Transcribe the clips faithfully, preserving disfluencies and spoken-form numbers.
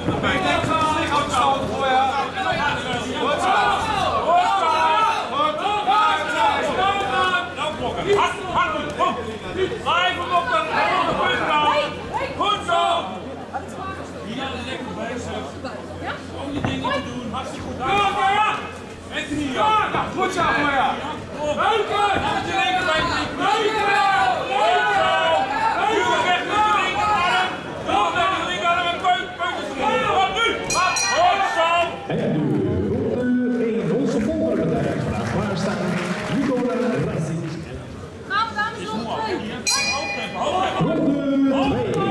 Goed zo, Moja! Leuke! Dat is je linkerbeen! Leuke! Leuke! Weg met de linkerarm! Nog met de linkerarm en peuters erin! Kom nu! Goed zo! En nu ronde één. Onze volgende partij vandaag klaarstaan. Nicola Rasic. Gaan we dames nog twee? Ronde twee.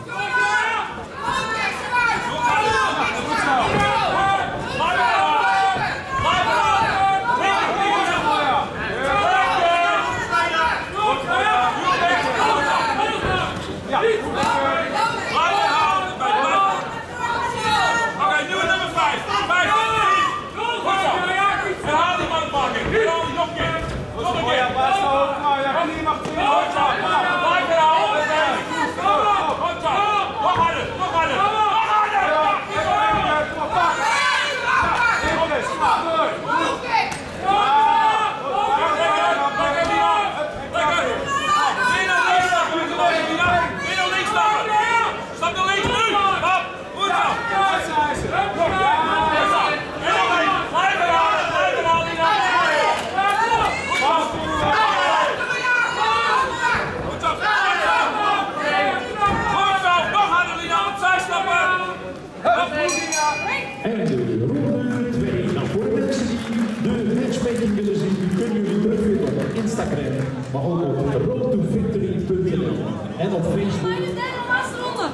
En de ronde twee. Nou, voor de mensen die de matchmaking willen zien, kunnen jullie terugvinden op Instagram, maar ook op road to victory punt n l en op Facebook. De derde laatste ronde.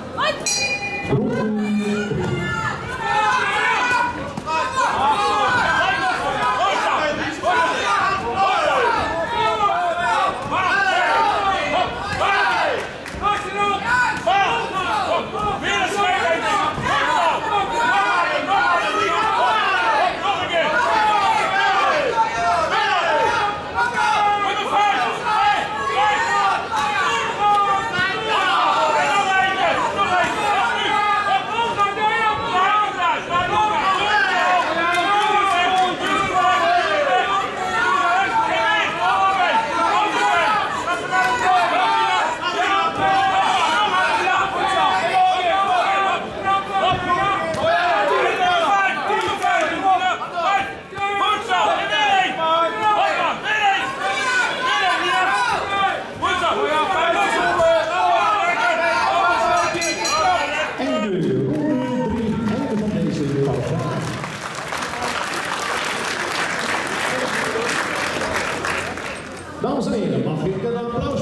Ronde drie. Dames en heren, mag ik een applaus